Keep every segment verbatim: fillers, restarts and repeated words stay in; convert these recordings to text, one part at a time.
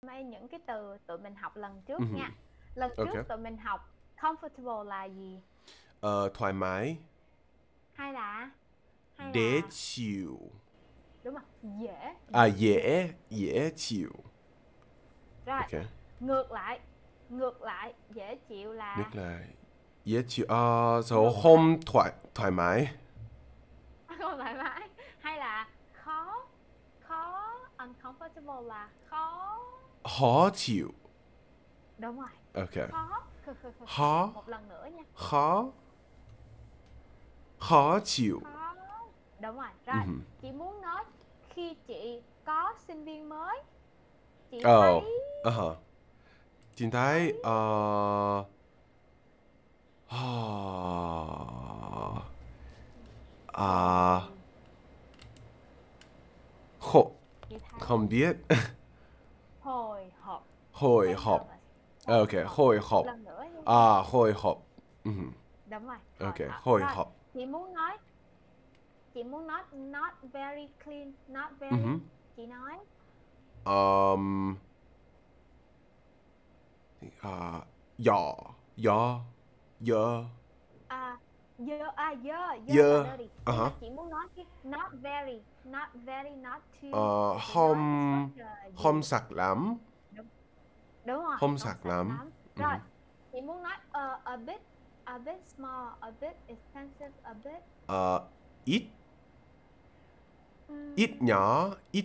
mấy những cái từ tụi mình học lần trước Mhm. nha. Lần Ok. trước tụi mình học comfortable là gì? Ờ, thoải mái. Hay là hay Dễ là chịu. đúng rồi, dễ À, dễ. dễ, dễ chịu. Rồi, Ok. ngược lại, ngược lại dễ chịu là Nước lại. Dễ chịu. Ờ, rồi ngược lại không thoải, thoải mái. không thoải mái, hay là khó khó uncomfortable là khó. Khó chịu. Đúng rồi, Ok. khó khừ, khừ, khừ, khừ. Khó, Một lần nữa nha. khó, khó chịu. Khó. Đúng rồi. Rồi, Mhm. chị muốn nói khi chị có sinh viên mới, chị Ờ, thấy ờ. Chính thấy, thấy ờ, ờ, à, gì? không, Chị thấy không biết. hồi hộp. Hồi Thấy hộp. nervous. Hồi Ok, hộp. hồi Một hộp. lần nữa nha. À, hồi hộp. Mhm. Đúng rồi, Ok, hồi hộp. hồi Rồi, hộp. chị muốn nói chị muốn nói not very clean, not very, Mhm. chị nói Um, à, dọ, dọ, dơ, à dơ à dơ dơ là dơ. dirty, À nhưng mà hả. chị muốn nói cái not very, not very, not too, Ờ, thì chị nói cái không, structure là không gì? sạch lắm. Đúng, đúng rồi, Không không sạch sạch lắm. lắm. Rồi, Mhm. chị muốn nói uh, a bit, a bit small, a bit expensive, a bit Ờ, ít, ít um, nhỏ, ít,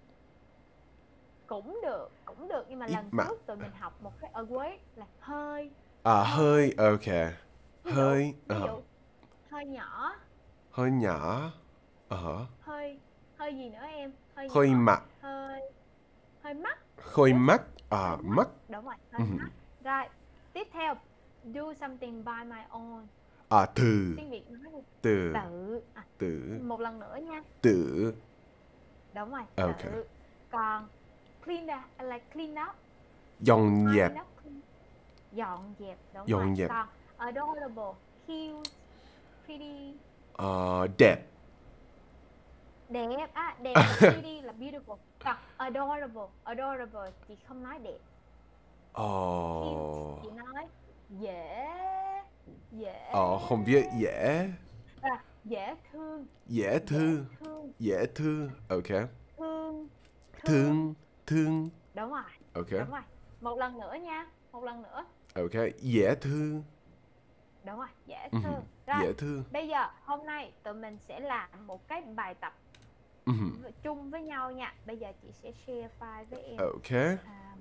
cũng được, cũng được, nhưng mà ít lần mặn. trước tụi mình học một cái a word là hơi, À, hơi, hơi. ok. Ví dụ, Hơi, ví ờ, dụ hơi nhỏ, hơi nhỏ. Ờ, hơi hơi gì nữa em, hơi hơi nhỏ, mặn, hơi hơi mắc. hơi Good, mắc. hơi À, mắc. mắc. Đúng rồi, hơi Mhm. mắc. Rồi, tiếp theo, do something by my own. À, từ, Tiếng Việt nói đi. từ, Tự à, từ, một lần nữa nha. từ. Đúng rồi, Ok. tự. Còn clean up là clean up, Dọn dẹp, tidy up, clean, dọn dẹp. Đúng rồi. dọn dẹp. Còn adorable, cute, pretty, Ờ, đẹp. đẹp. À, đẹp là pretty, là beautiful. Còn adorable, adorable chị không nói đẹp. Cute Ồ, chị nói dễ, dễ, ờ, không biết dễ, à, dễ thương, dễ dễ thương, thương, dễ thương. Ok. thương, thương. Thương, thương. Đúng rồi, Ok, đúng rồi. Một lần nữa nha, một lần nữa. ok. Dễ thương. Đúng rồi, dễ Mhm. thương. Rồi, Dễ thương. bây giờ hôm nay tụi mình sẽ làm một cái bài tập Mhm. chung với nhau nha. Bây giờ chị sẽ share file với em. Ok. à,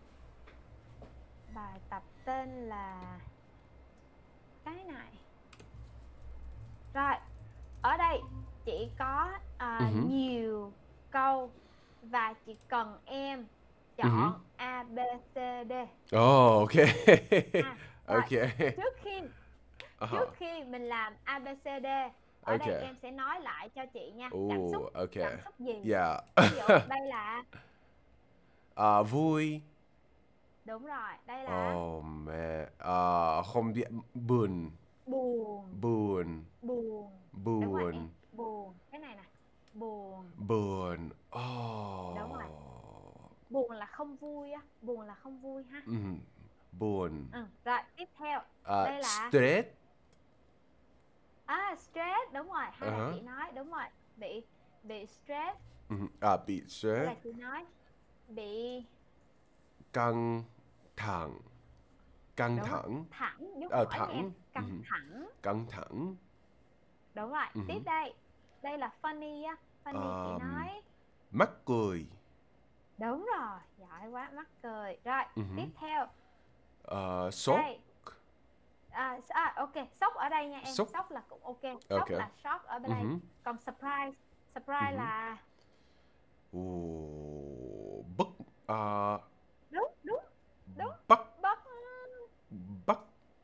Bài tập tên là cái này. Rồi, ở đây chị có à, Mhm. nhiều câu và chị cần em Mhm. chọn A, B, C, D. Oh, ok. Ha. Rồi, Ok. trước khi Uh-huh. trước khi mình làm A, B, C, D, ở đây Ok. em sẽ nói lại cho chị nha. Cảm xúc, Ooh, ok. cảm xúc gì? Yeah. Ví dụ đây là À, vui. đúng rồi, đây là Oh man. À, không biết buồn. buồn, Buồn. buồn. Đúng rồi em, Buồn. buồn. Cái này nè, buồn. Buồn. Đúng rồi, Oh. buồn là không vui á, buồn là không vui ha. Mhm. Buồn. Ừ. Rồi, tiếp theo, À, đây là stress. à, stress, đúng rồi, hay là Uh-huh. chị nói đúng rồi, bị bị stress, Mhm. À, bị hay stress. là chị nói bị Căng thẳng. Căng đúng rồi, thẳng. thẳng, dấu À, hỏi nha em, thẳng. căng Mhm. thẳng. Căng thẳng. Đúng rồi, tiếp Mhm. đây, đây là funny á, funny chị Um, nói mắc cười. đúng rồi, giỏi quá, mắc cười. Rồi, tiếp Mhm. theo, Ờ, sốt. đây à, à ok, sốc ở đây nha em, Sốt. sốc là cũng ok, Ok. sốc là shock ở bên đây. Mhm. Còn surprise, surprise Mhm. là Ồ, bất à, đúng, đúng, đúng, bất bất bất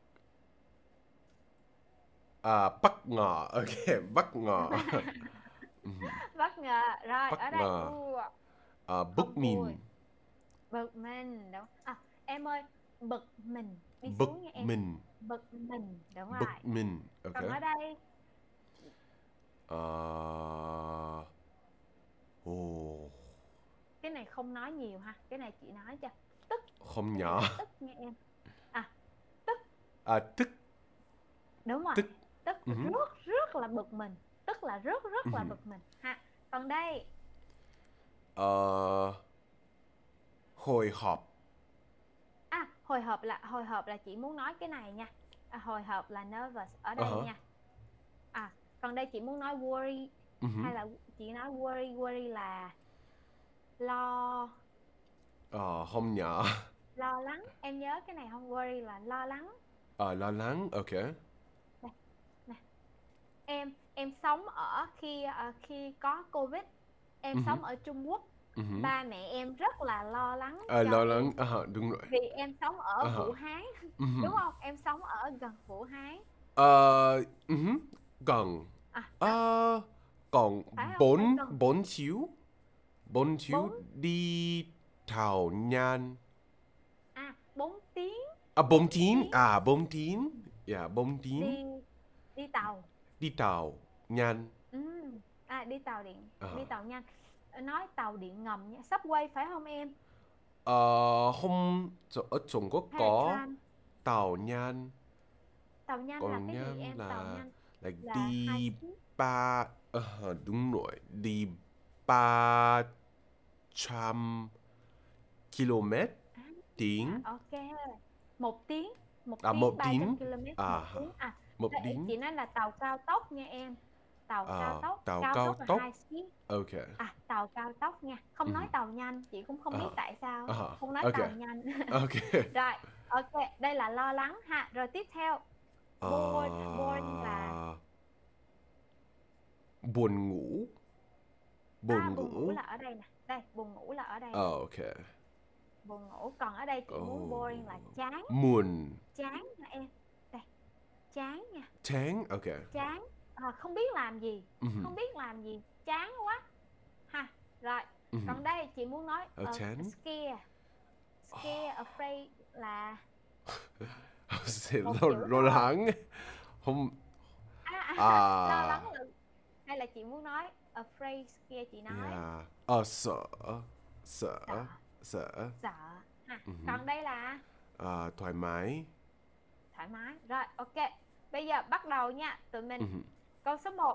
à, bất ngờ. Ok, bất ngờ. Mhm. bất ngờ. Rồi, ở Bất đây ngờ. u À, không bất vui, mình. bực mình. Đúng à, em ơi, bực mình đi Bực xuống nha em, mình. bực mình. Đúng rồi. Bực mình. Ok. Còn ở đây Ờ, ồ, cái này không nói nhiều ha, cái này chị nói cho. Tức. Không Cái này nhỏ. là tức nha em. À, tức. À, tức. Đúng rồi. Tức. Tức Uh-huh. rất rất là bực mình. Tức là rất rất là Uh-huh. bực mình ha. Còn đây. Ờ, hồi hộp. À, hồi hộp là hồi hộp là chị muốn nói cái này nha. À, hồi hộp là nervous ở đây Uh-huh. nha. À, còn đây chị muốn nói worry. Uh-huh. Hay là chị nói worry, worry là lo. Ờ, không nhỏ. Lo lắng. Em nhớ cái này không? Worry là lo lắng. Ờ, lo lắng, ok. Đây, nè. Em em sống ở khi uh, khi có Covid, em Uh-huh. sống ở Trung Quốc. Uh-huh. Ba mẹ em rất là lo lắng À, cho lo em lắng, uh-huh, đúng rồi. vì em sống ở Uh-huh. Vũ Hán. Uh-huh. Đúng không? Em sống ở gần Vũ Hán. Ờ, uh-huh. Gần. À, Ờ, còn phải không? Phải bốn, gần. bốn xíu. Bốn xíu Bốn. đi Thảo Nhan. À, bốn tiếng. À, bốn tiếng. tiếng. À, bốn tiếng. Dạ, bốn tiếng. Đi đi tàu. Đi Thảo Nhan. Ừ. À, đi tàu điện. Ờ. Đi tàu nhanh. Nói tàu điện ngầm nha. Subway phải không em? Ờ, không, ở Trung Quốc Hay là có tram? Tàu Nhan. Tàu nhanh là Còn cái gì Nhan em? Tàu là nhanh là là hai đi chiếc. ba, ờ, đúng rồi, đi ba trăm km À, tiếng. ok. Một tiếng. Một À, tiếng một ba trăm tiếng. ki lô mét. À, Một tiếng. À, một đây, tiếng. chị nói là tàu cao tốc nha em. Tàu cao À, tốc. tàu Cao cao tốc là tốc. hai chiếc. Ok. À, tàu cao tốc nha. Không nói Mhm. tàu nhanh. Chị cũng không À, biết tại sao à, không nói ok. tàu nhanh. Ok. Rồi, ok. Đây là lo lắng ha. Rồi tiếp theo. Ờ, Bored. Boring là buồn ngủ. à, Buồn buồn ngủ ngủ. là ở đây nè. Đây, buồn ngủ là ở đây nè. Ờ, ok. Buồn ngủ. Còn ở đây chị muốn Ồ, boring là chán. muộn. Chán nha em. Đây, chán nha. Chán, ok. Chán. À, không biết làm gì. Mhm. Không biết làm gì. Chán quá ha. Rồi, Mhm. còn đây chị muốn nói Ờ, uh, chán. scare. Scare, afraid là Sẽ một lo, chữ lo thôi. lắng. Không. À, à, lo À. lắng là hay là chị muốn nói afraid, scare chị nói Yeah. Ờ, sợ. Sợ. sợ. Sợ. Sợ ha. Mhm. Còn đây là À, thoải mái. thoải mái. Rồi, ok. Bây giờ bắt đầu nha. Tụi mình Mhm. câu số một.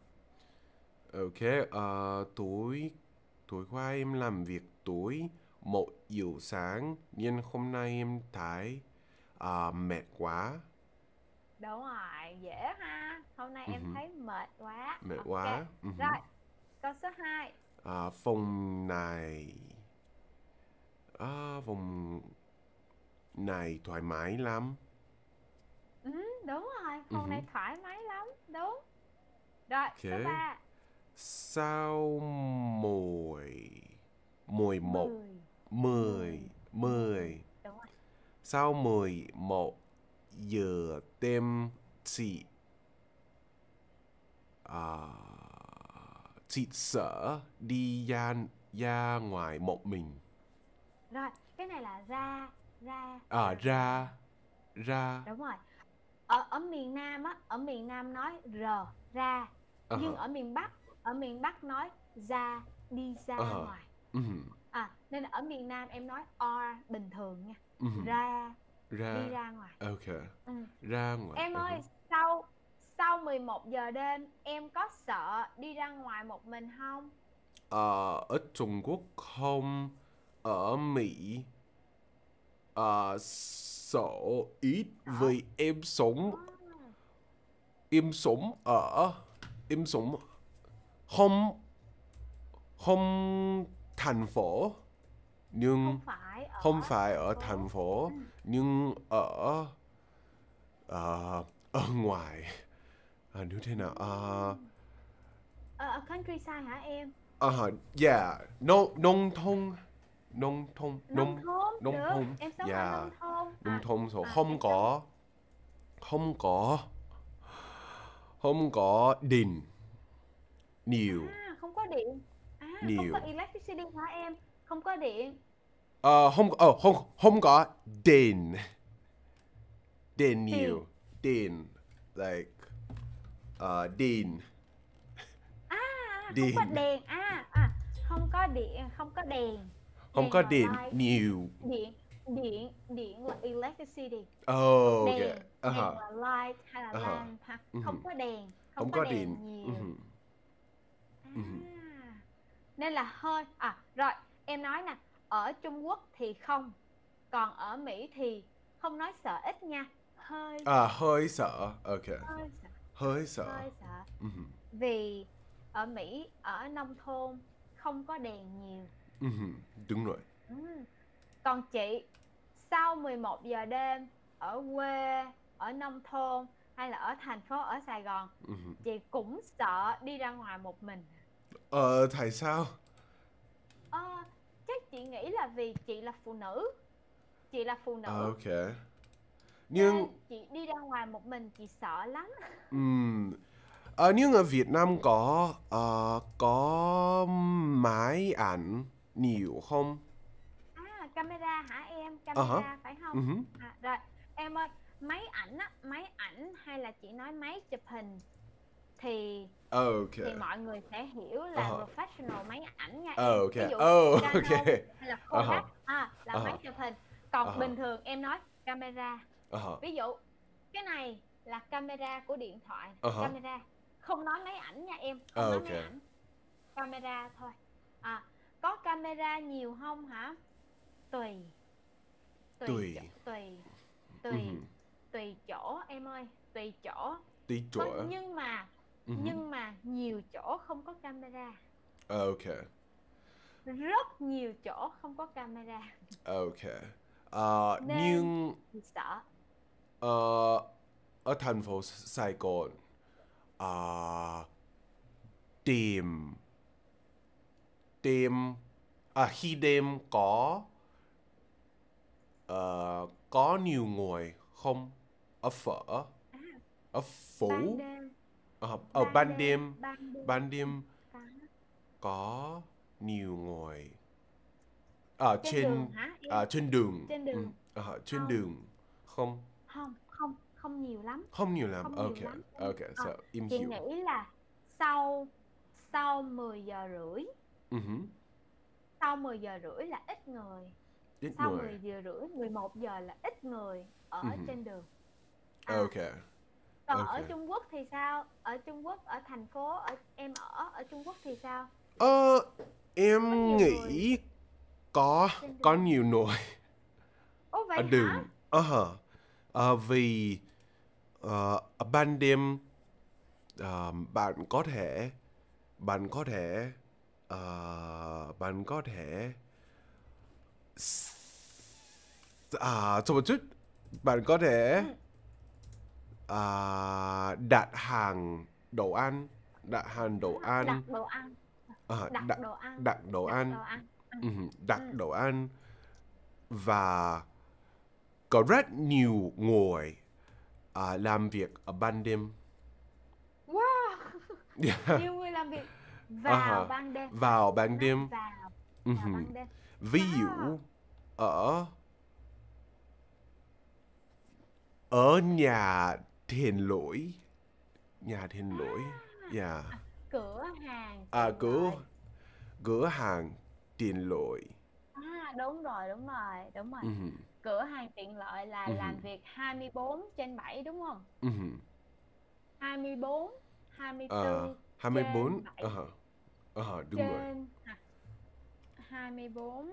Ok, ờ, tối tối qua em làm việc tối một giờ sáng nhưng hôm nay em thấy à, mệt quá. Đúng rồi, dễ ha. Hôm nay em Mhm. thấy mệt quá. Mệt Ok. quá. Mhm. Rồi, câu số hai. À, phòng này à, phòng này thoải mái lắm. Ừ, đúng rồi, phòng Mhm. này thoải mái lắm. Đúng. Rồi, số Ok. ba. Sao mười mười một Mười. mười mười Đúng rồi. Sau mười một giờ đêm chị à, chị sợ đi ra ra ngoài một mình. Rồi, cái này là ra ra À, ra ra. Đúng rồi. Ở ở miền Nam á, ở miền Nam nói r ra, nhưng Uh-huh. ở miền Bắc, ở miền Bắc nói ra, đi ra Uh-huh. ngoài. Mhm. À, nên ở miền Nam em nói are bình thường nha. Mhm. Ra, Ra. đi ra ngoài. Ok. Ừ. Ra ngoài. Em ơi, Uh-huh. sau sau mười một giờ đêm em có sợ đi ra ngoài một mình không? Ờ, ở Trung Quốc không, ở Mỹ ờ, sợ ít Sợ. vì em sống À, em sống ở em sống không không thành phố nhưng không phải ở không phải ở thành thành phố. phố Ừ. nhưng ở ờ, ở ngoài. À, như thế nào? Ờ, Ở, ở countryside hả em? uh, yeah, nông nông thôn nông thôn Nông nông thôn nông được, thôn em sống ở yeah, nông thôn. nông À, thôn rồi à không em sống có không có không có điện nhiều à không có điện. À, không có nhiều. electricity hả em? Không có điện. Ờ, không ờ, không không có điện điện Tiền. nhiều điện like uh, điện À, không có điện. đèn. À, à không có điện, không có đèn. Không có là điện light. nhiều. Điện, điện, điện là electricity. Oh, ok. Đèn, Uh đèn -huh. là light hay là Uh -huh. lamp ha. Uh Không -huh. có đèn, không, Không có có đèn điện. nhiều. Uh -huh. À, Uh -huh. nên là hơi. À rồi, em nói nè, ở Trung Quốc thì không, còn ở Mỹ thì không nói sợ ít nha, hơi À, sợ. hơi sợ. Ok. Hơi sợ. Hơi sợ. Hơi sợ. Uh -huh. Vì ở Mỹ, ở nông thôn không có đèn nhiều. Uh -huh. Đúng rồi. Ừ. Còn chị, sau mười một giờ đêm ở quê, ở nông thôn hay là ở thành phố, ở Sài Gòn, Uh -huh. chị cũng sợ đi ra ngoài một mình. Ờ, tại sao? Ờ, chắc chị nghĩ là vì chị là phụ nữ. Chị là phụ nữ. Ok. Nhưng Nhưng chị đi ra ngoài một mình chị sợ lắm. um, à, nhưng ở Việt Nam có uh, có máy ảnh nhiều không? À, camera hả em? Ờ hả? Camera phải không? Uh -huh. À, rồi, em ơi, máy ảnh á, máy ảnh hay là chị nói máy chụp hình thì Ok. thì mọi người sẽ hiểu Ờ là hả? professional máy ảnh nha em. Ok. Ví dụ Oh, Canon ok. hay là Ờ hả? Kodak à, là Ờ hả? máy chụp hình. Ờ Còn hả? bình thường em nói camera. Ờ hả? Ví dụ cái này là camera của điện thoại, Ờ hả? camera. Không nói máy ảnh nha em, không nói Ok. máy ảnh. Camera thôi. À, có camera nhiều không hả? Tùy. Tùy Tùy. chỗ, tùy Uh tùy -huh. tùy chỗ em ơi, tùy chỗ. Tí Có, chỗ. nhưng mà Uh -huh. nhưng mà nhiều chỗ không có camera. Ok. Rất nhiều chỗ không có camera. Ok. Ờ, Nên nhưng chị sợ. ờ, ở thành phố Sài Gòn, ờ, tìm đêm à, khi đêm có ờ, có nhiều người không? Ở phở, À, ở ban phủ, đêm, ờ, ở ban ban đêm, đêm, ban đêm ban đêm có. có nhiều người ở Trên trên đường hả em? à, trên đường. Trên Ừ, đường. ờ, trên Không, đường không? không, không, không nhiều lắm. Không nhiều lắm. Không Ok. nhiều lắm. Ok, À, so em chị hiểu. nghĩ là sau sau mười giờ rưỡi. Ừ hử. Sau mười giờ rưỡi là ít người. Ít Sau người. mười giờ rưỡi, mười một giờ là ít người Ừ ở hử. trên đường. À, Ok. còn Ok. ở Trung Quốc thì sao? Ở Trung Quốc, ở thành phố ở em ở ở Trung Quốc thì sao? Ờ, Có em nhiều người nghĩ có trên có đường. nhiều người Ồ ở vậy hả? đường. Ờ hả. Ờ, vì ờ, ở ban đêm ờ, bạn có thể bạn có thể ờ, bạn có thể à, chờ một chút. Bạn có thể Ừ, à, đặt hàng đồ ăn, đặt hàng đồ à, ăn, đặt đồ ăn, à, đặt đặt đồ ăn, đặt đồ đặt ăn, đồ ăn. Ừ. ừ, Ừ. đặt đồ ăn và có rất nhiều người à, làm việc ở ban đêm. Wow, Yeah. nhiều người làm việc À vào ha. ban đêm hả? Vào Chị ban nói đêm. vào vào Ừm. ban đêm. Ví Wow. dụ ở ở nhà Thiền Lỗi, nhà Thiền À, Lỗi, yeah. à, cửa hàng À, tiện cửa lợi. cửa hàng Thiền Lỗi. À đúng rồi, đúng rồi, đúng rồi. Ừm. Cửa hàng tiện lợi là Ừm. làm việc hai mươi bốn trên bảy đúng không? Ừm. hai mươi bốn, hai mươi À, bốn hai mươi bốn. trên À bảy. ha. À ha, đúng rồi. Trên à, hai mươi bốn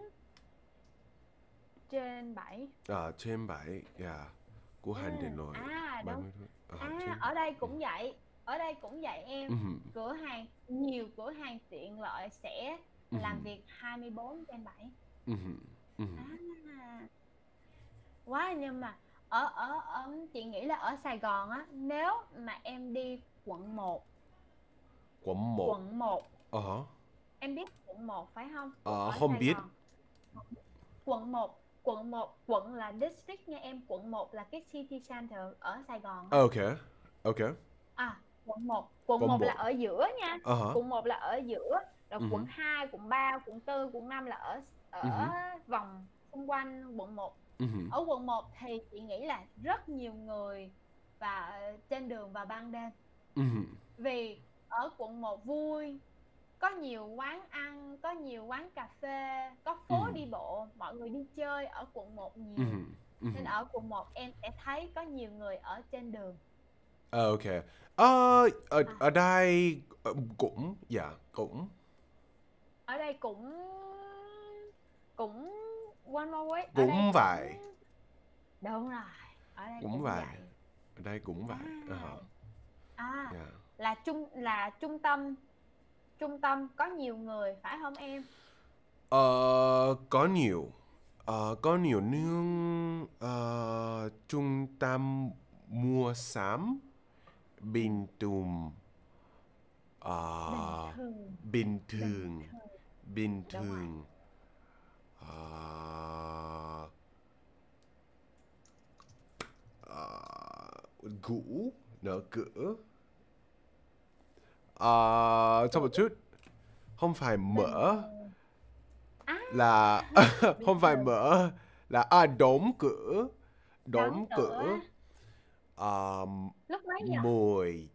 trên bảy. À, trên bảy, yeah. Của Ừ, hàng Thiền Lỗi. à ba đúng. mươi thôi. À, À trên bảy. ở đây cũng vậy. Ở đây cũng vậy em. Ừm. Cửa hàng nhiều cửa hàng tiện lợi sẽ làm Ừm. việc hai mươi bốn trên bảy. Ừm. Ừm. À, quá nhưng mà ở ở ở chị nghĩ là ở Sài Gòn á, nếu mà em đi quận một, Quận một. quận một À hả. em biết quận một phải không? Quận À, ở không Sài biết. Gòn. Quận một, quận một, quận là district nha em, quận một là cái city center ở Sài Gòn á. Ok. Ok. À, quận một, quận Quận một là một. ở giữa nha. À hả. Quận một là ở giữa, rồi quận Ừm. hai, quận ba, quận tư, quận năm là ở ở Ừm. vòng xung quanh quận một. Ừm. Ở quận một thì chị nghĩ là rất nhiều người và trên đường vào ban đêm. Ừm. Vì ở quận một vui, có nhiều quán ăn, có nhiều quán cà phê, có phố Ừm. đi bộ, mọi người đi chơi ở quận một nhiều. Ừm, Nên ừm. ở quận một em sẽ thấy có nhiều người ở trên đường. Ờ, OK. Ờ, ở À, ở đây, ờ, cũng dạ, cũng ở đây cũng cũng one more way, ở đây cũng cũng vậy, đúng rồi, ở đây cũng cũng vậy, vậy. ở đây cũng À, vậy, ờ, à dạ. là trung là trung tâm, trung tâm có nhiều người phải không em? Ờ, có nhiều, ờ, có nhiều nhưng ờ, trung tâm mua sắm Ừ, bình thường, bình ờ, thường, bình bình thường, thường, bình đúng rồi. thường, ờ, ờ, cũ, nở cửa. Ờ, cho một Cũ, chút, không phải bình mở thường. À, là bình không phải thường, mở là à, đóng cửa, đóng đóng cửa cửa. Ờ, lúc mấy giờ? mười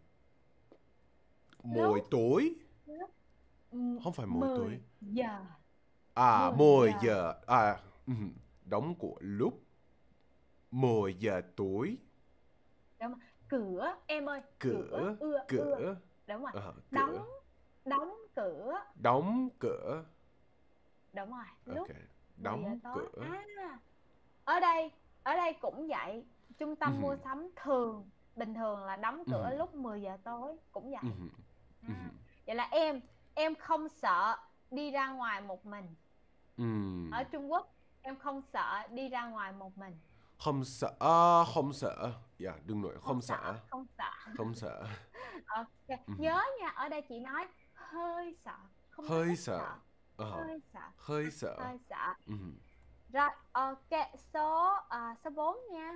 mười Lúc tối, lúc không phải mười tối, mười giờ, à mười mười giờ. giờ, à ừm, đóng cửa lúc mười giờ tối. Đúng rồi. Cửa em ơi, cửa Cửa, ưa ưa, cửa, đúng rồi. ờ, Đóng, cửa, đóng cửa, đóng cửa, đúng rồi. OK, Lúc mười giờ đóng tối. cửa. À, ở đây, ở đây cũng vậy. Trung tâm mua Ừm, sắm thường, bình thường là đóng cửa ừm, lúc mười giờ tối, cũng vậy. ừm, À, ừm, vậy là em em không sợ đi ra ngoài một mình. Ở ừm. Trung Quốc em không sợ đi ra ngoài một mình. Không sợ, à, không sợ, dạ đừng nói Không không sợ, sợ, không sợ. không sợ. Ok, Ừm, nhớ nha, ở đây chị nói hơi sợ, không nói hơi rất sợ, sợ, ờ, hơi sợ, hơi à, sợ. hơi sợ. Ừm, Rồi, ok, số à, số bốn nha.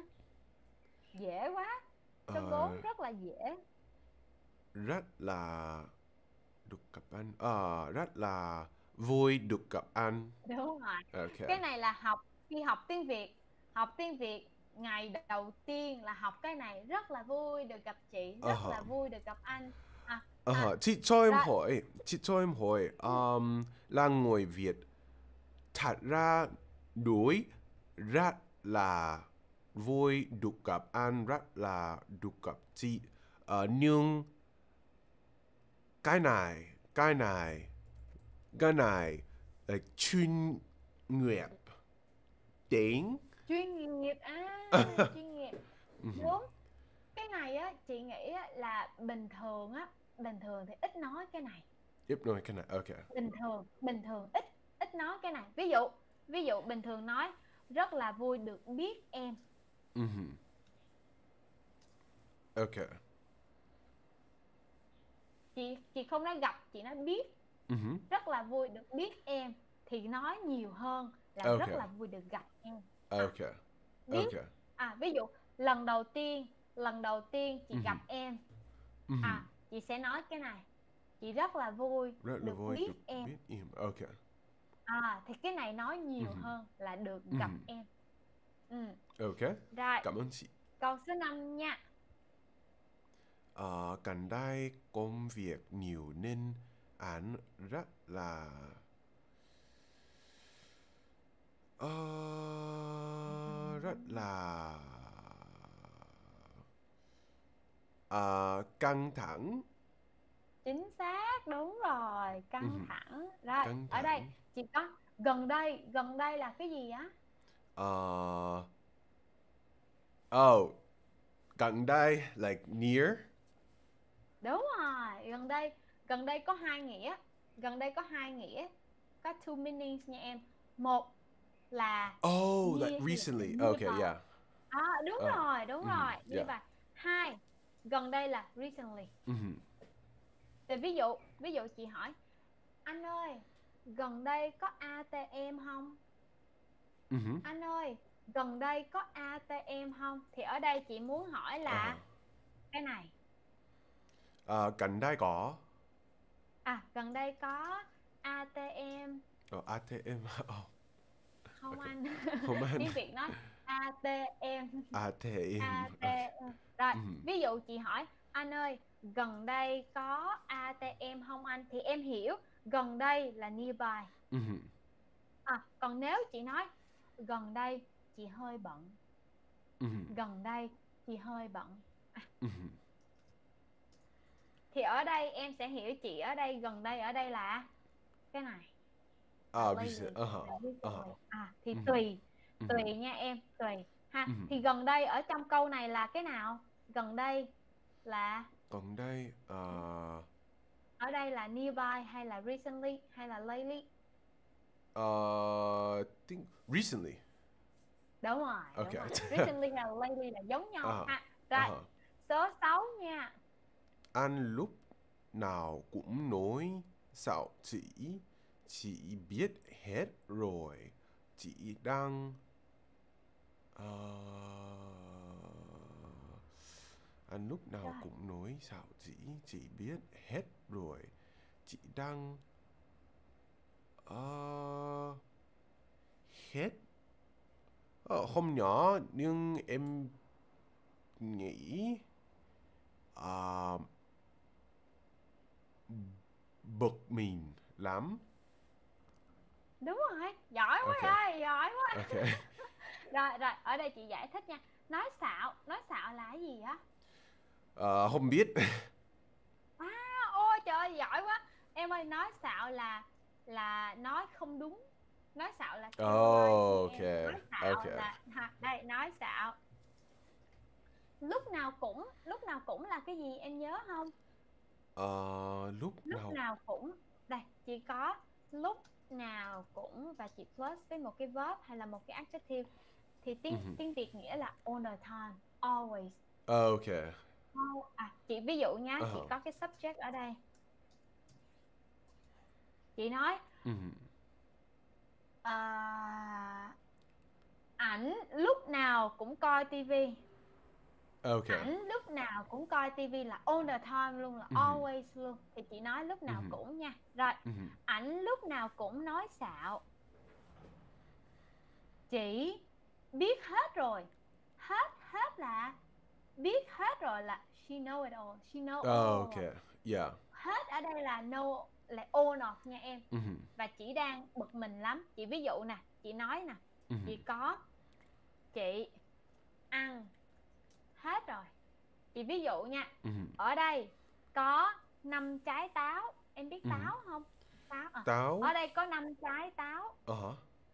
Dễ quá. Số ờ, bốn rất là dễ. rất là được gặp anh, ờ, rất là vui được gặp anh. Đúng rồi. OK. Cái này là học khi học tiếng Việt, học tiếng Việt ngày đầu tiên là học cái này, rất là vui được gặp chị, Ờ, rất là vui được gặp anh. À, à, ờ, chị cho em rồi. hỏi, chị cho em hỏi, Ừ. um, là người Việt thật ra đối rất là vui được gặp anh, rất là được gặp chị. Ờ, nhưng cái này, cái này, cái này là chuyên nghiệp tiếng. Chuyên nghiệp à, chuyên nghiệp. Đúng. Cái này á chị nghĩ á, là bình thường á, bình thường thì ít nói cái này. Tiếp nói cái này, OK. Bình thường, bình thường ít ít nói cái này. Ví dụ, ví dụ bình thường nói rất là vui được biết em. Mhm. OK. Chị chị không nói gặp, chị nói biết. Mhm. Rất là vui được biết em thì nói nhiều hơn là rất OK. là vui được gặp em. À, OK. biết. OK. À, ví dụ lần đầu tiên, lần đầu tiên chị gặp Mhm. em. Mhm. À, chị sẽ nói cái này. Chị rất là vui Rất là được vui được biết em. biết em. OK. À, thì cái này nói nhiều Mhm. hơn là được gặp Mhm. em. Ừ. OK. Rồi, Cảm ơn chị. câu số năm nha. Ờ, gần đây công việc nhiều nên anh rất là ờ, rất là ờ, căng thẳng. Chính xác, đúng rồi, căng Mhm. thẳng. Rồi, Căng ở đây thẳng. chị có gần đây, gần đây là cái gì á? Ờ, oh, gần đây like near. Đúng rồi, gần đây, gần đây có hai nghĩa. Gần đây có hai nghĩa. Có two meanings nha em. Một là Oh, like near thì là recently. Okay, nearby. yeah. À, đúng Uh, rồi, đúng mhm, rồi, yeah. nearby. Hai, gần đây là recently. Mhm, Thì ví dụ, ví dụ chị hỏi, anh ơi, gần đây có a tê em không? mhm. Anh ơi, gần đây có a tê em không? Thì ở đây chị muốn hỏi Uh-huh. là cái này. Ờ, gần đây có. À, gần đây có a tê em Ờ, a tê em. Oh, không okay. anh? Không ăn. Tiếng Việt nói a tê em. a tê em. a tê em. Okay. Rồi, Mhm, ví dụ chị hỏi anh ơi, gần đây có a tê em không anh? Thì em hiểu gần đây là nearby. Mhm. À, còn nếu chị nói gần đây chị hơi bận, Mhm. gần đây chị hơi bận, à, Mhm. thì ở đây em sẽ hiểu chị ở đây, gần đây ở đây là cái này, là Ah, recent. lately, Uh-huh. là recently. Uh-huh. À thì Mhm. tùy, tùy Mhm. nha em, tùy ha. Mhm. Thì gần đây ở trong câu này là cái nào? Gần đây là, Còn đây, uh, ở đây là nearby hay là recently hay là lately? uh, think recently. Đúng rồi, đúng Okay. rồi, recently hay là lately là giống nhau Uh-huh. ha. Rồi, Uh-huh. số sáu nha. Anh lúc nào cũng nói xạo chị, chị biết hết rồi. Chị đang ờ, anh lúc nào Rồi, cũng nói xạo chị, chị biết hết rồi. Chị đang ờ, hết. Ờ, không nhỏ nhưng em nghĩ ờ, bực mình lắm. đúng rồi, giỏi quá Ok, rồi, giỏi quá. ok. Rồi, rồi, ở đây chị giải thích nha. Nói xạo, nói xạo là cái gì á? Ờ, không biết. À, ôi trời ơi, giỏi quá. Em ơi, nói xạo là là nói không đúng. Nói xạo là theo lies nha Ok, em. Nói ok. xạo là ha, đây, nói xạo. Lúc nào cũng, lúc nào cũng là cái gì em nhớ không? Ờ, lúc Lúc nào nào cũng. Đây, chị có lúc nào cũng và chị plus với một cái verb hay là một cái adjective, thì tiếng Mhm. tiếng Việt nghĩa là all the time, always. Ok. All- À, chị ví dụ nha, chị Uh-huh. có cái subject ở đây. Chị nói Mhm. à, ảnh lúc nào cũng coi tivi. Ok. Ảnh lúc nào cũng coi tivi là all the time luôn, là Mhm. always luôn, thì chị nói lúc nào Mhm. cũng nha. Rồi, Mhm. ảnh lúc nào cũng nói xạo. Chị biết hết rồi. Hết, hết là biết hết rồi, là she know it all, she know all. Ok. Yeah. Hết ở đây là know, là all of nha em. Mhm. Và chị đang bực mình lắm. Chị ví dụ nè, chị nói nè, Mhm. chị có chị ăn hết rồi. Chị ví dụ nha, Mhm. ở đây có năm trái táo. Em biết Mhm. táo không? Táo à. Táo. Ở đây có năm trái táo. Uh-huh.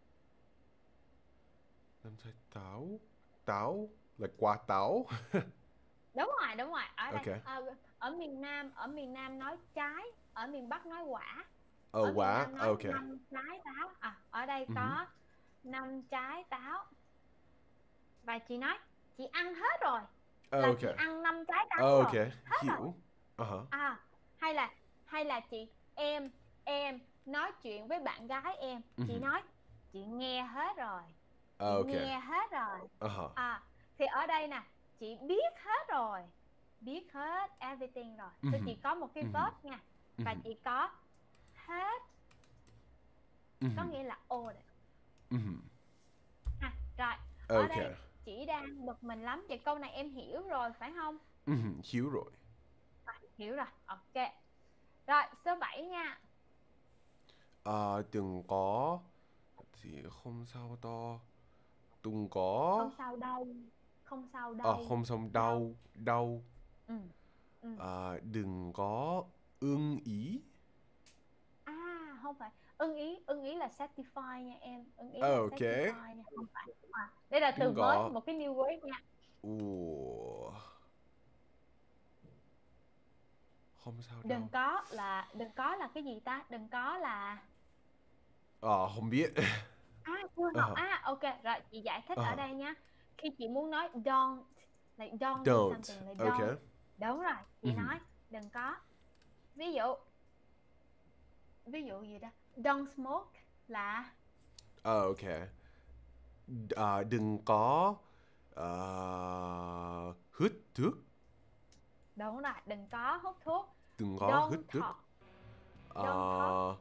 Năm trái táo. Táo là quả táo. Đúng rồi, đúng rồi. Ở đây Ok. ờ, ở miền Nam, ở miền Nam nói trái, ở miền Bắc nói quả. Ờ, Ở miền quả. Nam nói Ok. năm trái táo. À, ở đây Mhm. có năm trái táo. Và chị nói chị ăn hết rồi, là Ok. chị ăn năm trái táo Ok. rồi, hết rồi. Hiểu. Uh-huh. À, hay là hay là chị em em nói chuyện với bạn gái em, chị Mhm. nói chị nghe hết rồi, chị Ok. nghe hết rồi. Uh-huh. À, thì ở đây nè, chị biết hết rồi, biết hết everything rồi, thì Mhm. chị có một cái Mhm. verb nha, và Mhm. chị có hết, có Mhm. nghĩa là all đấy. Mhm. Ha, rồi, ở Ok. đây chị đang bực mình lắm, vậy câu này em hiểu rồi phải không? Mhm. Hiểu rồi. À, hiểu rồi, ok. Rồi, số bảy nha. Ờ, đừng có thì không sao to. Đừng có Không sao đâu, không sao ờ, đây, không sao đâu. đau đau. Ừ, ừ. Ờ, đừng có ưng ý. À, không phải. Ưng ý, ưng ý là satisfy nha em. Ưng ý là Ok. satisfy nha, không phải. À, đây là từ Đừng mới, có. một cái new word nha. Ủa, không sao Đừng đâu. có là, đừng có là cái gì ta? Đừng có là, Ờ, không biết. à, chưa học. Ờ, À, ok, rồi chị giải thích ở ờ. đây nha. Khi chị muốn nói don't, like don't do Don't. something, là don't. Ok. Đúng rồi, chị Mhm. nói đừng có. Ví dụ, ví dụ gì đó, don't smoke là, Ờ, ok. Ờ, đừng có ờ, hút thuốc. đúng rồi, đừng có hút thuốc. Đừng có hút Don't thuốc. talk, don't talk. Ờ,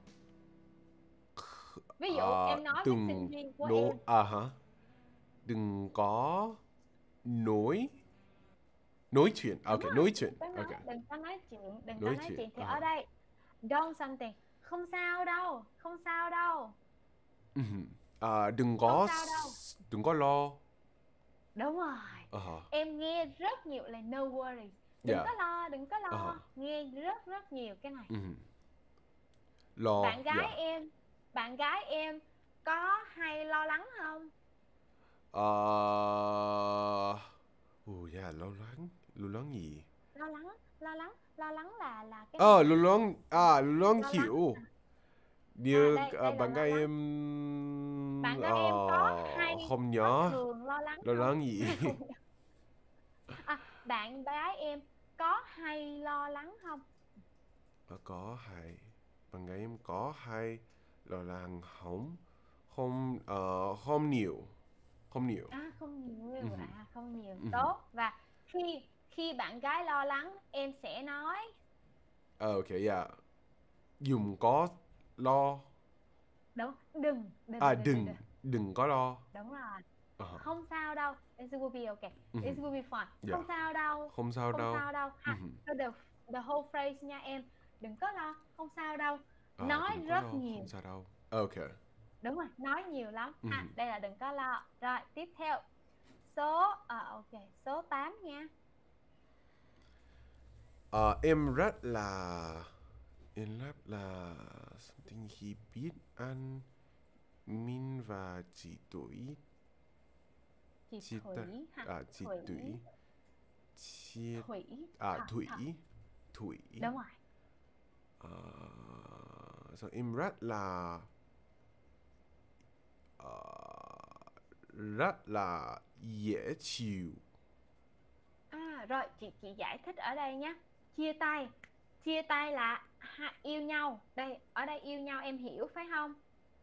Ví dụ ờ, em nói với sinh đừng viên của nô em, à hả? Đừng có nói. Nói chuyện. Ok, Đúng rồi, nói đừng chuyện. có nói, Ok. đừng có nói chuyện, đừng có Nói nói chuyện. chuyện. Thì Ờ. ở đây don't something, không sao đâu, không sao đâu, Ừm. À, đừng không có sao đâu. s- đừng có lo. Đúng rồi. Ờ. Em nghe rất nhiều là no worries, đừng Dạ. có lo, đừng có Ờ. lo, nghe rất rất nhiều cái này. Ừm. Lo. Bạn Dạ. gái em, bạn gái em có hay lo lắng không? Ờ. Ồ, dạ, lo lắng. Lo lắng gì? Lo lắng, lo lắng, lo lắng là là cái này Ờ, lo nè. lắng. À, lo lắng Lo lắng. hiểu. À, Như đây, à, đây là bạn lo gái lắng. em Bạn gái em có hay, ờ, không có nhớ. thường lo lắng Lo không? lắng gì? Không. À, bạn gái em có hay lo lắng không? Ờ, có hay. Bạn gái em có hay lo lắng không? Không, ờ, không nhiều. Không nhiều. À, không nhiều, Ừm. à không nhiều. Ừm. Tốt. Và khi khi bạn gái lo lắng, em sẽ nói Ờ, ok, dạ. Dùng có lo. đúng, đừng, đừng, À, đừng, đừng, đừng. đừng. Đừng có lo. Đúng rồi. Ờ. Không sao đâu. It will be okay. It Ừm. will be fine. Dạ. Không sao đâu. Không sao Không đâu. sao đâu. Ha. Ừm. So the the whole phrase nha em. Đừng có lo, không sao đâu. À, Nói đừng có rất lo. Không nhiều. sao đâu. Ok. Đúng rồi, nói nhiều lắm. Ha, Ừm. đây là đừng có lo. Rồi, tiếp theo. Số à, ok, số tám nha. Ờ, em rất là em rất là something khi biết anh Min và chị tuổi Chị chị ta Thủy ha. à chị Thủy, tuổi chị Thủy. à Thật, Thủy thật. Thủy Đúng rồi. Ờ, so em rất là ờ, rất là dễ chịu. À, rồi, chị chị giải thích ở đây nhé. Chia tay. Chia tay là ha, yêu nhau. Đây, ở đây yêu nhau em hiểu phải không?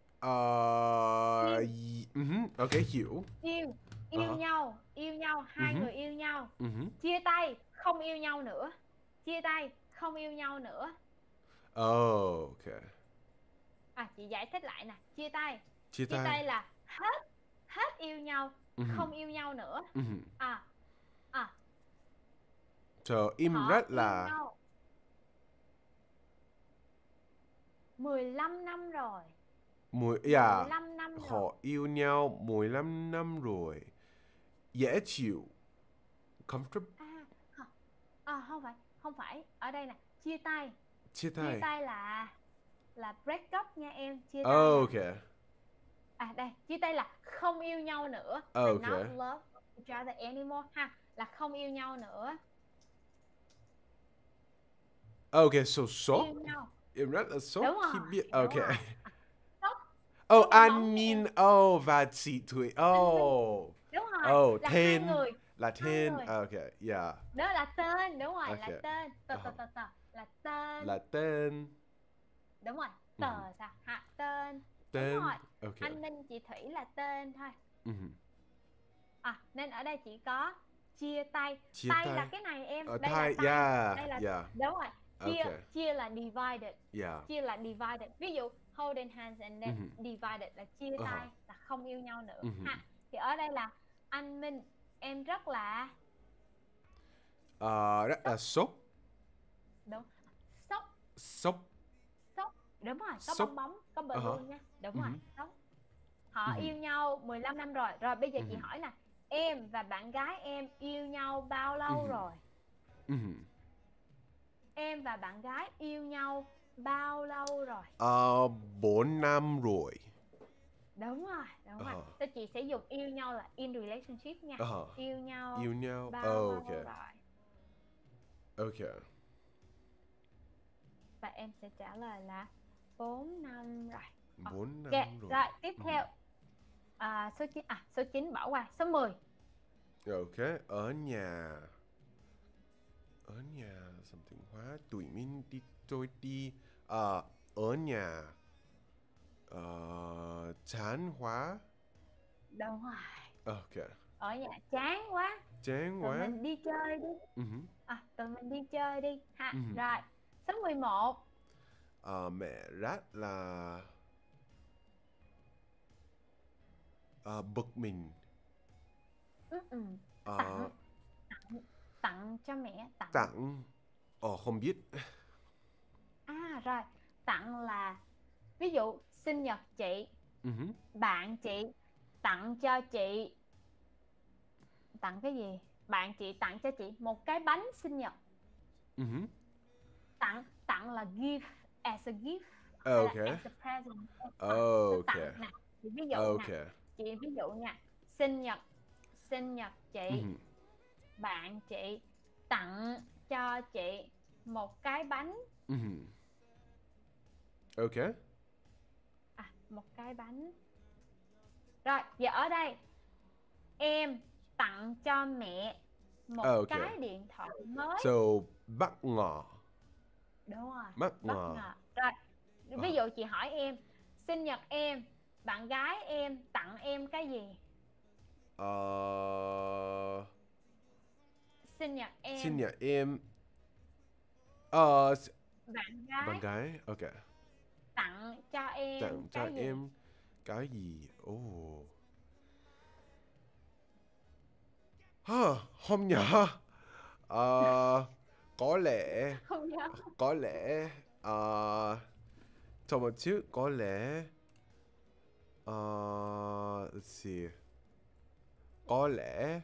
Ờ, Yêu, y- ừm, ok, hiểu. yêu, Ờ yêu hả. nhau, yêu nhau, hai Ừm, người yêu nhau. ừm. Chia tay, không yêu nhau nữa. Chia tay, không yêu nhau nữa. Oh, ok. À, chị giải thích lại nè. Chia tay. Chia Chia tay. tay là hết, hết yêu nhau, Ừm, không yêu nhau nữa. ừm. À, à, So em họ rất yêu là nhau mười lăm năm rồi. mười mười yeah, lăm năm rồi. họ yêu nhau mười lăm năm rồi. Dễ chịu. Comfortable. À, hả? À, không phải, không phải. Ở đây nè, chia tay. Chia Chia tay. tay là là break up nha em. Chia tay Oh, là, ok. à đây, chia tay là không yêu nhau nữa, là Oh, not ok. love each other anymore ha, là không yêu nhau nữa. Ok, so sốt. Yêu nhau. Em rất là sốt Đúng khi rồi, biết. đúng Ok. rồi. À, sốc, Oh, sốc bong bóng anh nha em. Min. Oh, và chị Thủy. Anh Minh, Oh. đúng rồi, Oh, là hai tên. người. Là Hai tên. người, Ok, yeah. đó là tên, đúng rồi, Ok. là tên. Tờ tờ Uh-huh. tờ tờ là tên. Là tên. Đúng rồi, Mhm. tờ sao ha, tên. Đúng Tên. rồi, Ok. anh Minh chị Thủy là tên thôi. Mhm. À, nên ở đây chỉ có chia tay. Chia Tay là tay. cái này em, Ở đây là tay. tay. Yeah. Đây là, Yeah. đúng rồi. Chia, Ok. chia là divided. Yeah. Chia là divided. Ví dụ holding hands and then Mhm. divided là chia Uh-huh. tay, là không yêu nhau nữa Mhm. ha. Thì ở đây là anh Minh, em rất là Ờ, rất là sốc, sốt. đúng, sốc, Sốc. sốc, đúng rồi, có Sốc. bong bóng, có Uh-huh. balloon nha, đúng rồi, Mhm. sốc. Họ Mhm. yêu nhau mười lăm năm rồi. Rồi bây giờ chị Mhm. hỏi nè, em và bạn gái em yêu nhau bao lâu Mhm. rồi? Mhm. Em và bạn gái yêu nhau bao lâu rồi? Ờ, bốn năm rồi. Đúng rồi, đúng rồi. Ờ. Thì chị sẽ dùng yêu nhau là in relationship nha. Ờ. Yêu nhau Yêu nhau. bao Oh, lâu ok. rồi? Ok. Và em sẽ trả lời là bốn năm rồi. Bốn Ok, năm rồi. rồi tiếp Mhm. theo. À, số chín, à số chín bỏ qua, số mười. Ok, ở nhà. Ở nhà something hóa tụi mình đi tôi đi ờ ở nhà ờ chán quá. Đúng rồi. Ok. Ở nhà chán quá. Chán Tụi quá. mình đi chơi đi. Mhm. À, tụi mình đi chơi đi ha. Mhm. Rồi, số mười một. Ờ, mẹ rất là ờ, bực mình. Ừ, ừ. Ờ, Tặng, tặng. Tặng cho mẹ. Tặng. Tặng. Ồ, không biết. À rồi, tặng là ví dụ sinh nhật chị, Uh-huh. bạn chị tặng cho chị. Tặng cái gì? Bạn chị tặng cho chị một cái bánh sinh nhật. Uh-huh. Tặng, tặng là give as a gift hay là Okay. as a present. Okay. Tặng nè. Chị ví dụ nè. Okay. Chị ví dụ nha. Sinh nhật, sinh nhật chị, Uh-huh. bạn chị tặng cho chị một cái bánh. Uh-huh. Okay. À, một cái bánh. Rồi, giờ ở đây em tặng cho mẹ một Okay. cái điện thoại mới. So, bất ngờ. Đúng rồi, Bất bất ngờ. ngờ. Rồi, ví dụ chị hỏi em, sinh nhật em, bạn gái em tặng em cái gì? Ờ... Sinh nhật em, Sinh nhật em. Ờ... bạn gái Bạn gái. Okay. tặng cho em Tặng cho cái gì? em cái gì? Oh. Ha, không nhớ. Ờ... Có lẽ... Không nhớ. Có lẽ... Ờ... Chờ một chút. Có lẽ... Ờ... Let's see. Có lẽ...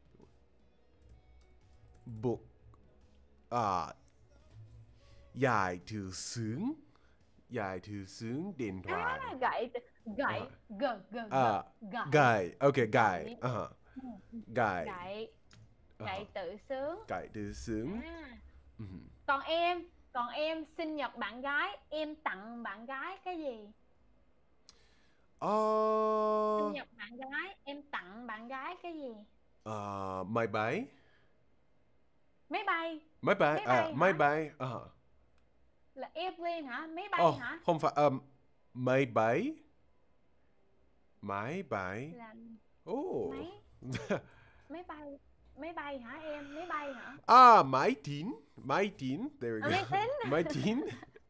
Book... À... Giải thư sướng. Giải thư sướng điện thoại. À, gậy, gậy, À. g, g, g, À, gậy. gậy. Ok, gậy. Gậy. Uh-huh. Ừ, Gậy. Gậy, Uh-huh. gậy tự sướng. Gậy thư sướng. À. Uh-huh. Còn em, còn em sinh nhật bạn gái, em tặng bạn gái cái gì? Ờ... Sinh nhật bạn gái, em tặng bạn gái cái gì? Ờ... Máy bay. Máy bay. Máy bay. Máy À, bay máy hả? bay. Uh-huh. Là airplane hả? Máy bay Oh, hả? không phải. Um, máy bay. Máy bay. Là Oh. máy, máy bay, máy bay hả em? Máy bay hả? À, máy tính. Máy tính. There we À, go. máy tính. Máy tính.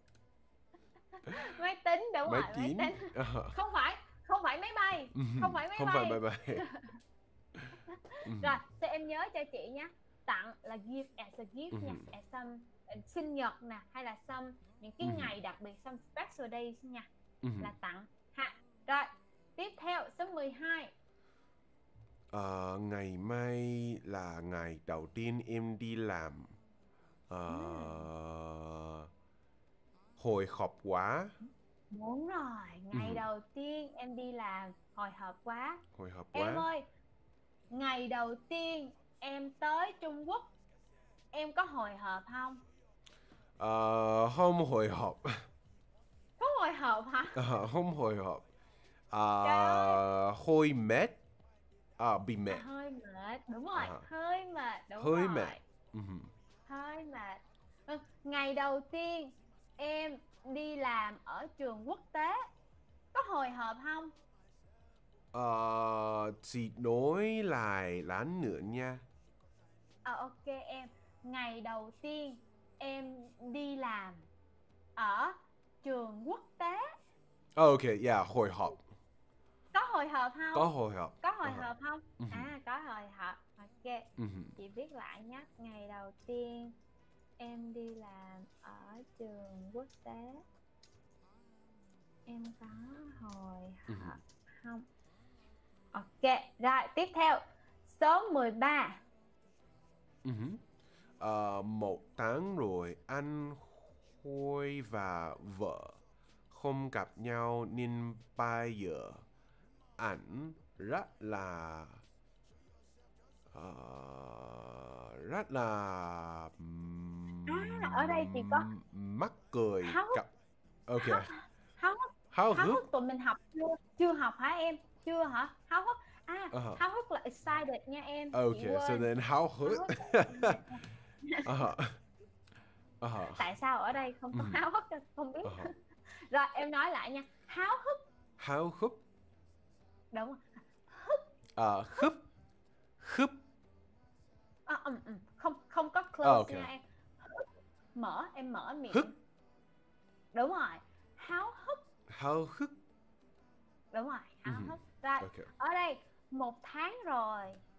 Máy tính, đúng Máy rồi, tính. máy tính. Uh-huh. Không phải, không phải máy bay. Không phải máy Không bay. phải máy bay. Rồi, thì em nhớ cho chị nhé. Tặng là give as a gift nha. As some uh, sinh nhật nè, hay là some những cái ngày đặc biệt, some special days nha. Là tặng ha. Rồi, tiếp theo số mười hai. Ờ, ngày mai là ngày đầu tiên em đi làm. Ờ, hồi hộp quá. Đúng rồi, ngày Ừ. đầu tiên em đi làm hồi hộp quá. Hồi hộp Em quá. ơi, ngày đầu tiên em tới Trung Quốc, em có hồi hộp không? Ờ, không hồi hộp. Có hồi hộp hả? Ờ, không hồi hộp. Trời ơi. Ờ, hơi mệt. À, bị À, mệt. hơi mệt, đúng rồi, À. hơi mệt, đúng Hơi rồi. mệt. Ừ. Hơi mệt. Ừ, ngày đầu tiên em đi làm ở trường quốc tế, có hồi hộp không? Ờ, chị nói lại lát nữa nha. À, ok em. Ngày đầu tiên em đi làm ở trường quốc tế, Ok, yeah, hồi hộp. có hồi hộp không? Có hồi hộp. Có hồi Uh-huh. hộp không? Ừ. À, có hồi hộp. Ok. Uh-huh. Chị viết lại nhé. Ngày đầu tiên em đi làm ở trường quốc tế, em có hồi hộp Uh-huh. không? Ok. Rồi, tiếp theo số mười ba. Uh-huh. Ờ, một tháng rồi anh Khôi và vợ không gặp nhau nên bây giờ ảnh rất là ờ, rất là À, ở đây chị có mắc cười. háo hức. Gặp ok. Háo, háo hức. Háo Háo hức. hức tụi mình học chưa? Chưa học hả em? Chưa hả? Háo hức. À, Uh-huh. háo hức là excited nha em. Chị Okay, quên. so then háo hức. Háo hức. Uh-huh. Uh-huh. Tại sao ở đây không có Ừ. háo hức? Không biết. Uh-huh. Rồi em nói lại nha. Háo hức. Háo hức. Đúng rồi. Ờ, hức. Hức. À, um, um. Không không có close Oh, okay. nha em. Mở, em mở miệng. Hức. Đúng rồi. Háo hức. Háo hức. Đúng rồi, háo Ừ. hức. Rồi, Okay. ở đây một tháng rồi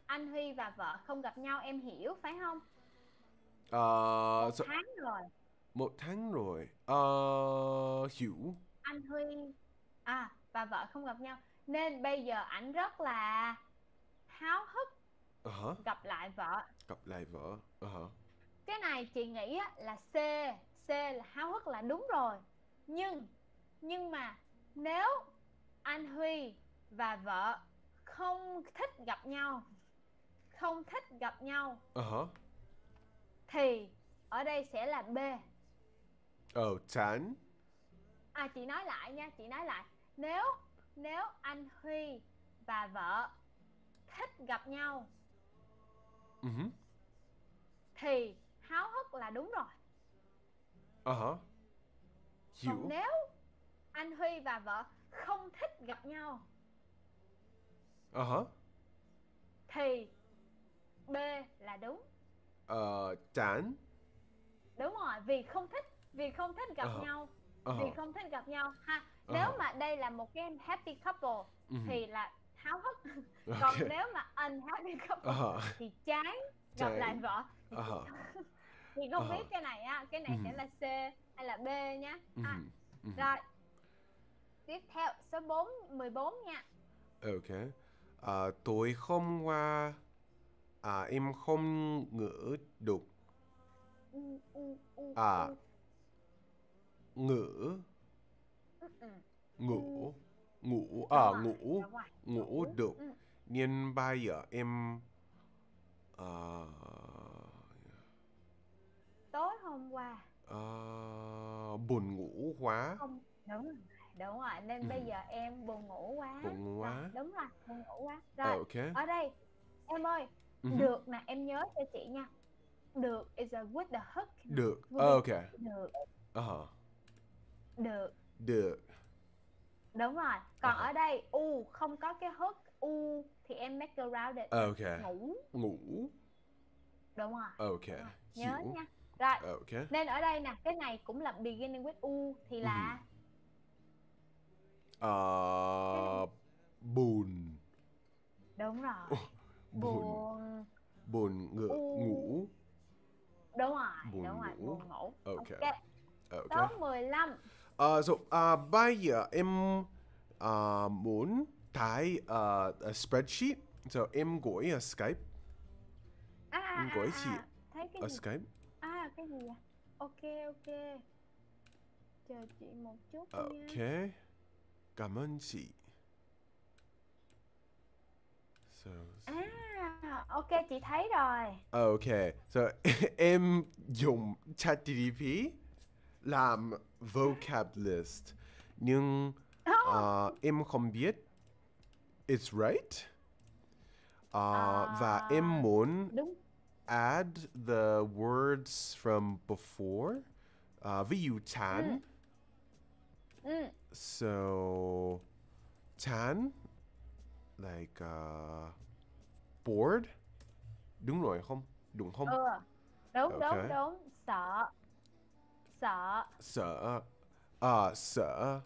anh Huy và vợ không gặp nhau, em hiểu phải không? Ờ, Một so- tháng rồi. một tháng rồi. Ờ, hiểu. Anh Huy à và vợ không gặp nhau, nên bây giờ ảnh rất là háo hức Ờ hả. gặp lại vợ. Gặp lại vợ. Ờ hả. Cái này chị nghĩ á, là C. C là háo hức là đúng rồi. Nhưng Nhưng mà nếu anh Huy và vợ không thích gặp nhau, không thích gặp nhau Ờ hả. thì ở đây sẽ là B. Ờ, chán. À chị nói lại nha, chị nói lại. Nếu nếu anh Huy và vợ thích gặp nhau Ừ hứ. thì háo hức là đúng rồi. Ờ hả. Còn Hiểu. nếu anh Huy và vợ không thích gặp nhau Ờ hả. thì B là đúng. Ờ, chán. Đúng rồi, vì không thích, vì không thích gặp Ờ hả. nhau, Ờ vì hả. không thích gặp nhau ha. Ờ Nếu hả. mà đây là một cái happy couple Ừ hứ. thì là háo hức. Ok. Còn nếu mà unhappy Ờ couple hả. thì chán gặp lại Chán. vợ. Thì Ờ chị, hả. chị Ờ không hả. biết cái này á, cái Ừ này hứ. sẽ là C hay là B nhá. Ừ hứ. À, Ừ hứ. rồi, tiếp theo số bốn, mười bốn nha. Ok. Ờ, tối hôm qua à, em không ngủ được. U, u, u, À, u, ngủ. ừ, ừ. U, Ngủ. Ngủ. đúng À, rồi, ngủ. đúng rồi. Ngủ Ngủ. được. Ừ. Nhưng bây giờ em ờ, Tối hôm qua ờ, buồn ngủ quá. không, đúng rồi, đúng rồi, Ừ, nên bây giờ em buồn ngủ quá. buồn ngủ Rồi, quá. đúng rồi, buồn ngủ quá Ờ, rồi. ok. Ở đây em ơi, Ừ hứ. được nè, em nhớ cho chị nha. Được is a with the hook nè. Được. With Ờ, the ok. được, Ờ hả. được, Được. đúng rồi. Ờ Còn hả. ở đây u không có cái hook u thì em make around it Ờ, nha. ok. Ngủ, Ngủ. đúng rồi, Ok. đúng rồi, nhớ Hiểu. nha. Rồi, Ờ, ok. nên ở đây nè, cái này cũng là beginning with u thì Ừ hứ. là cái này, Ờ, buồn. đúng rồi. Buồn. Buồn, Buồn ngủ. u, Ngủ. đúng rồi, đúng Buồn rồi, ngủ. buồn ngủ. Ok. Ok, Ok. số mười lăm. Ờ, so, à, bây giờ em à, muốn thấy à, a spreadsheet. So em gửi ở Skype. À à Em à gửi chị à, thấy cái ở gì? Skype. À cái gì vậy? Ok ok, chờ chị một chút Ok. nha. Cảm ơn chị. So, À ok, chị thấy rồi. ok. So em dùng ChatGPT làm vocab list. Nhưng à, Oh, em không biết it's right. À, và em à, muốn đúng. add the words from before. Uh, ví dụ Ừ, chán. ừ, So chán like uh, bored. Đúng rồi không? Đúng không? ừ, đúng đúng Okay. đúng. Sợ, sợ. Sợ. À, sợ.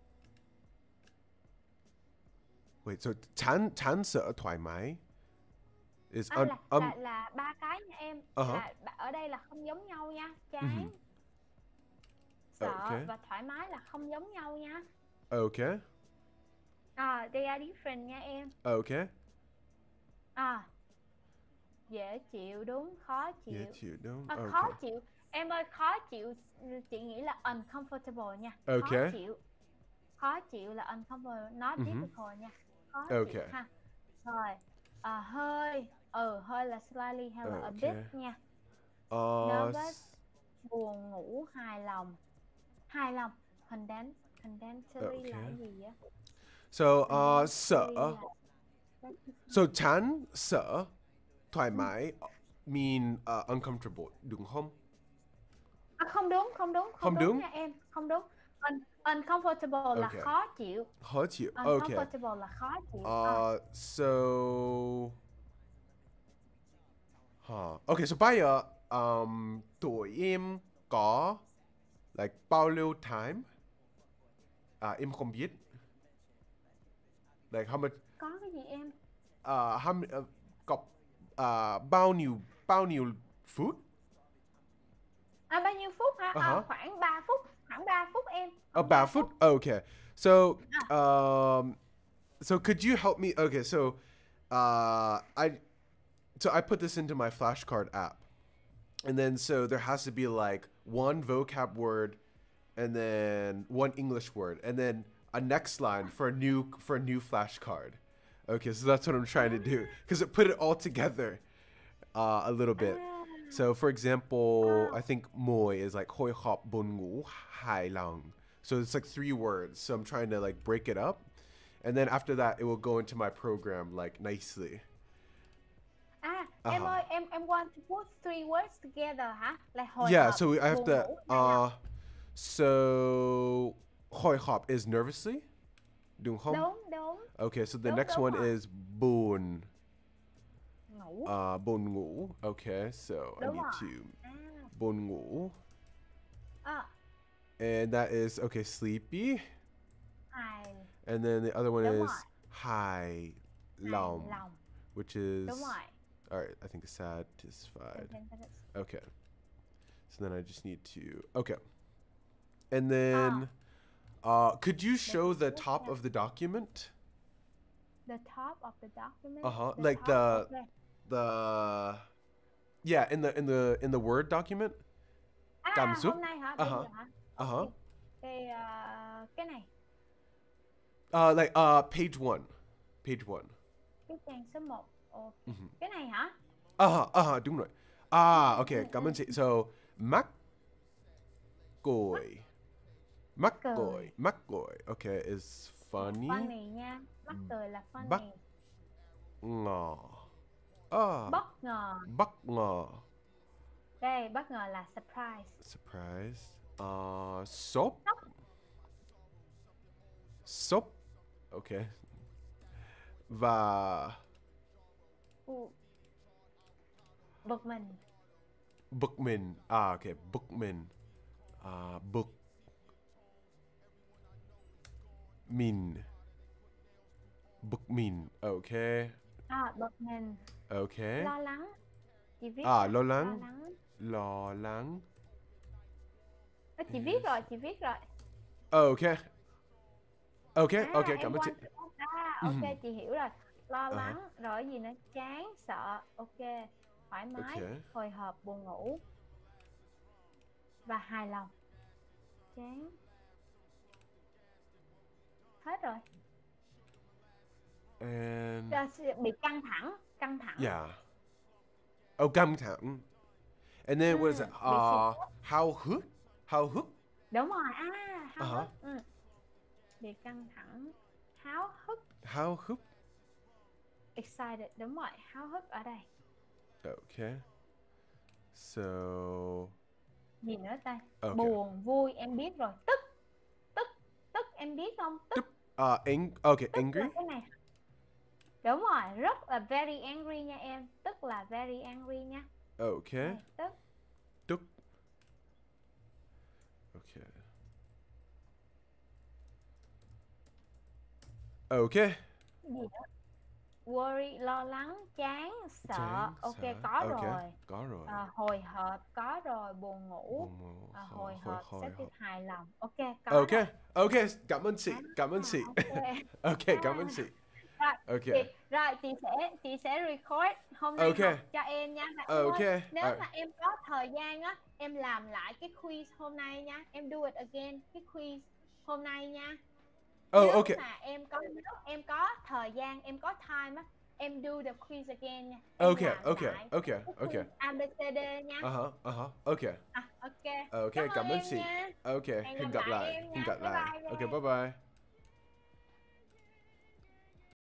Wait, so chán chán sợ thoải mái is À un là um là là ba cái nha em, uh-huh. là ba- ở đây là không giống nhau nha. Mm-hmm. Chán, sợ Okay. và thoải mái là không giống nhau nha. Okay. À, they are different nha em. Okay. À, dễ chịu đúng, khó Dễ chịu. chịu đúng. À, khó Okay. chịu. Em ơi, khó chịu chị nghĩ là uncomfortable nha. Khó Okay. chịu. Khó chịu là uncomfortable, not Mm-hmm. difficult nha. Khó chịu Okay. ha. Rồi, à, hơi, ừ, hơi là slightly hay là a bit Okay. nha. Uh, Nervous, buồn ngủ, hài lòng. Hài lòng, content, contentedly là okay. cái gì á? So uh, sợ. Contentedly là So chán sợ thoải ừ. mái mean uh, uncomfortable đúng không? À, không đúng, không đúng, không Không đúng đúng? nha em, không đúng. Un uncomfortable là Okay. khó chịu. Khó chịu. Okay. Uncomfortable là khó chịu. À, Uh, so huh. Okay, so bây giờ um, tụi em có like bao nhiêu time? À, em không biết. Like how much có cái gì em? uh, how, many- uh, cọc à, bao nhiêu bao nhiêu phút? À, bao nhiêu phút hả? Uh-huh. À, khoảng ba phút, khoảng ba phút em. Oh, ba phút? Okay. So, um, so could you help me? Okay, so, uh, I, so I put this into my flashcard app, and then so there has to be like one vocab word, and then one English word, and then a next line for a new for a new flashcard. Okay, so that's what I'm trying to do because it put it all together uh, a little bit. So for example, I think moi is like hoi hop bun ngủ hai lòng. So it's like three words. So I'm trying to like break it up, and then after that it will go into my program like nicely. À, em Uh-huh. ơi, em em want to put three words together hả? Là hồi Yeah, hộp, so I have buồn to. ngủ, hay là- Uh, so hoi hop is nervously. Đúng không? Đúng, đúng. Okay, so the Đúng, next đúng one rồi. is buồn. Ngủ. Uh, buồn ngủ. Okay, so I Đúng need rồi. to À, buồn ngủ, à, and that is okay. Sleepy, hài, and then the other one Đúng is rồi. high hài lòng, lòng. which is Đúng rồi. all right. I think satisfied. Satisfied. Okay, so then I just need to okay, and then uh, could you show the top of the document? The top of the document. Uh-huh, The like top, the- okay. The yeah, in the in the in the Word document. À, cảm xúc. hôm nay hả? Bây Uh-huh. giờ hả? Uh-huh. Ok. Cái, ờ, cái này, Uh, like uh, page one, page one. cái trang số một. Ồ, Mhm. cái này hả? Uh-huh, uh-huh, đúng rồi. Ah, okay, cảm ơn chị. So, mắc cười. Mắc cười. cười. Mắc cười. Okay, is funny. Funny nha. Mắc cười là funny. Bắt ngờ. Ah, Bất ngờ. bất ngờ. Đây, bất ngờ là surprise. Surprise. Uh, soap. Soap. Okay. Và U. Bực mình. bực mình. Ah, okay, bực mình. Uh, bực mình. Bực mình. Okay. À, bực mình. Okay. Lo lắng. Chị viết À, rồi. lo lắng. Lo lắng. Lo lắng. Ơ, chị viết rồi, chị viết rồi. Okay. Okay, À, okay, em cảm ơn chị. want to- À, ok, chị hiểu rồi. Lo Uh-huh. lắng, rồi cái gì nữa? Chán, sợ, ok. Thoải mái, Ok. hồi hộp, buồn ngủ. Và hài lòng. Chán. Hết rồi. And Rồi, bị căng thẳng, căng thẳng. yeah. Oh, căng thẳng. And then what is it? Mm, Uh, háo hức. Háo hức. Đúng rồi, à, háo Uh-huh. hức. Ừ. Bị căng thẳng, háo hức, Háo hức. excited, đúng rồi, háo hức ở đây. Okay. So, Gì nữa ta? okay. Buồn, vui, em biết rồi. Tức, tức, tức, em biết không? Tức, Uh, ang okay, tức angry. là cái này. Đúng rồi, rất là very angry nha em. Tức là very angry nha. Okay. Đây, tức. Tức. Okay. Okay. Gì nữa? Worry, lo lắng, chán, sợ. Chán, Ok, sợ. có Ok, rồi. có rồi. À, hồi hộp, có rồi. Buồn ngủ. Buồn ngủ, À, hồi- hồi hồi- hộp, hồi sẽ hộp. hài lòng. Ok, có Okay. rồi. Okay, cảm ơn chị. Cảm ơn À, chị. ok. Okay, cảm ơn chị. Rồi, Okay. chị, rồi chị sẽ chị sẽ record hôm nay Ok. học cho em nha. Và em Ok. ơi, nếu Alright. mà em có thời gian á, em làm lại cái quiz hôm nay nha. Em do it again, cái quiz hôm nay nha. Oh, Nếu okay. mà em có nếu em có thời gian, em có time á, em do the quiz again nha. Em Okay, làm okay, lại okay, cái okay. quiz a bê xê đê nha. Uh-huh, uh-huh. Okay. À, ok. Okay, Cảm ơn cảm ơn em chị. nha. Okay, Hẹn hẹn gặp gặp lại lại. em Hẹn nha. gặp Bye lại. bye Okay, em. bye bye.